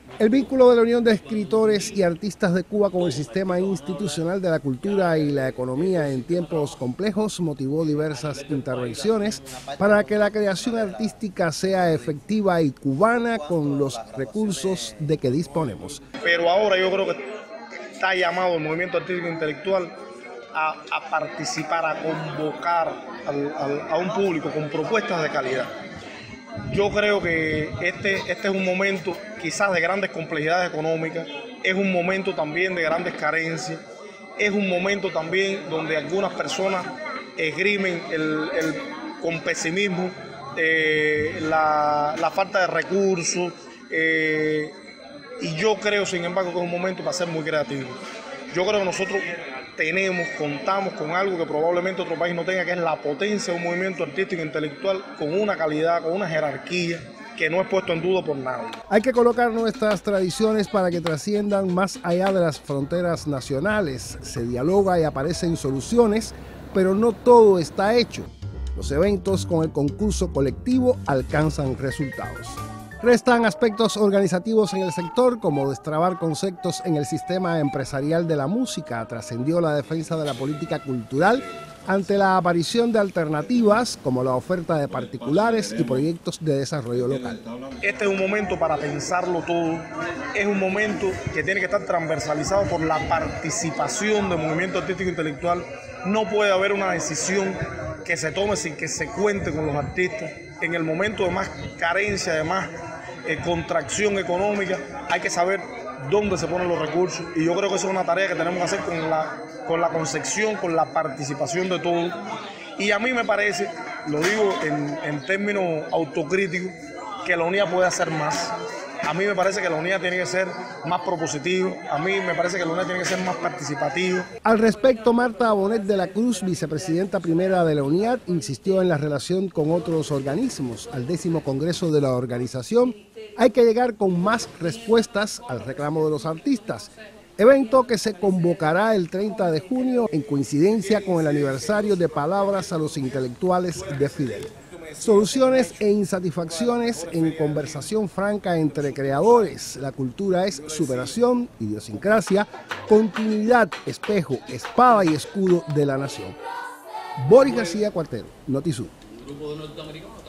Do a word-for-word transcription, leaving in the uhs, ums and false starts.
El vínculo de la Unión de Escritores y Artistas de Cuba con el sistema institucional de la cultura y la economía en tiempos complejos motivó diversas intervenciones para que la creación artística sea efectiva y cubana con los recursos de que disponemos. Pero ahora yo creo que está llamado el movimiento artístico intelectual a, a participar, a convocar al, al, a un público con propuestas de calidad. Yo creo que este, este es un momento quizás de grandes complejidades económicas, es un momento también de grandes carencias, es un momento también donde algunas personas esgrimen el, el, con pesimismo eh, la, la falta de recursos, eh, y yo creo, sin embargo, que es un momento para ser muy creativo. Yo creo que nosotros tenemos, contamos con algo que probablemente otro país no tenga, que es la potencia de un movimiento artístico e intelectual con una calidad, con una jerarquía que no es puesto en duda por nadie. Hay que colocar nuestras tradiciones para que trasciendan más allá de las fronteras nacionales. Se dialoga y aparecen soluciones, pero no todo está hecho. Los eventos con el concurso colectivo alcanzan resultados. Restan aspectos organizativos en el sector, como destrabar conceptos en el sistema empresarial de la música. Trascendió la defensa de la política cultural ante la aparición de alternativas como la oferta de particulares y proyectos de desarrollo local. Este es un momento para pensarlo todo, es un momento que tiene que estar transversalizado por la participación del movimiento artístico intelectual. No puede haber una decisión que se tome sin que se cuente con los artistas. En el momento de más carencia, de más eh, contracción económica, hay que saber dónde se ponen los recursos, y yo creo que eso es una tarea que tenemos que hacer con la, con la concepción, con la participación de todos. Y a mí me parece, lo digo en, en términos autocríticos, que la UNIA puede hacer más. A mí me parece que la UNIA tiene que ser más propositiva, a mí me parece que la UNIA tiene que ser más participativa. Al respecto, Marta Bonet de la Cruz, vicepresidenta primera de la UNIAD, insistió en la relación con otros organismos. Al décimo congreso de la organización hay que llegar con más respuestas al reclamo de los artistas, evento que se convocará el treinta de junio en coincidencia con el aniversario de Palabras a los Intelectuales de Fidel. Soluciones e insatisfacciones en conversación franca entre creadores. La cultura es superación, idiosincrasia, continuidad, espejo, espada y escudo de la nación. Boris García Cuartero, Notisur.